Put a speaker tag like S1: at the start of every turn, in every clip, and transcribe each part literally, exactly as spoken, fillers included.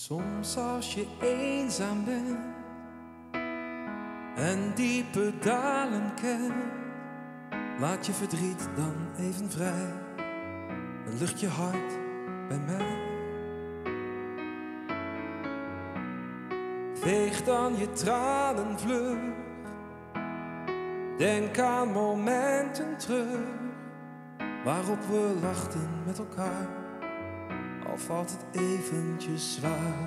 S1: Soms als je eenzaam bent en diepe dalen kent, laat je verdriet dan even vrij en lucht je hart bij mij. Veeg dan je tranen vlug, denk aan momenten terug waarop we lachten met elkaar, al valt het eventjes zwaar.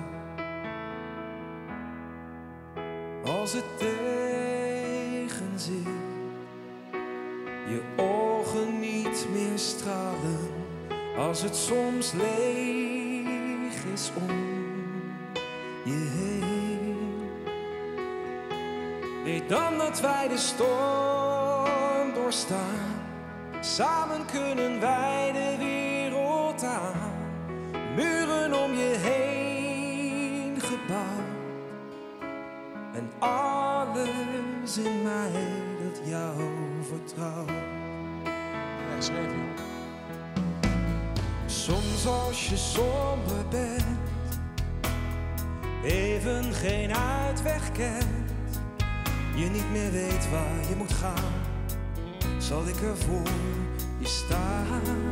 S1: Als het tegenzit, je ogen niet meer stralen, als het soms leeg is om je heen. Weet dan dat wij de storm doorstaan, samen kunnen wij de wereld aan. Muren om je heen gebouwd en alles in mij dat jou vertrouwt.
S2: Ja, schreef je.
S1: Soms als je somber bent, even geen uitweg kent, je niet meer weet waar je moet gaan, zal ik er voor je staan.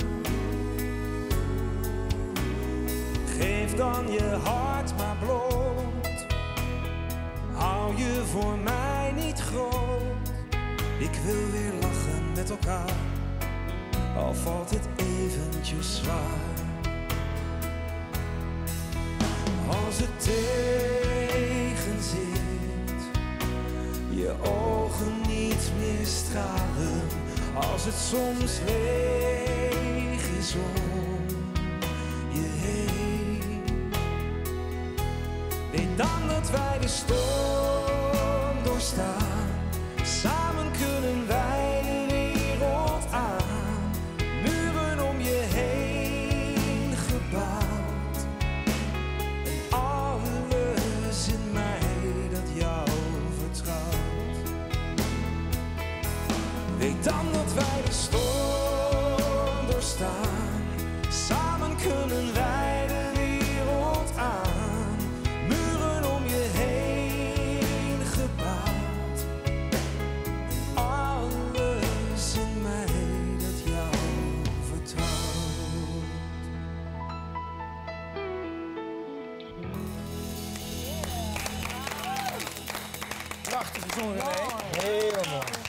S1: Geef dan je hart maar bloot, hou je voor mij niet groot. Ik wil weer lachen met elkaar, al valt het eventjes zwaar. Als het tegenzit, je ogen niet meer stralen, als het soms leeg is om je heen. Weet dan dat wij de storm doorstaan, samen kunnen wij de wereld aan. Muren om je heen gebouwd en alles in mij dat jou vertrouwt. Weet dan dat wij de storm doorstaan, samen kunnen wij de wereld aan. Muren om je heen gebouwd en alles in mij dat jou vertrouwt.
S2: Prachtig gezongen, René. Heel mooi.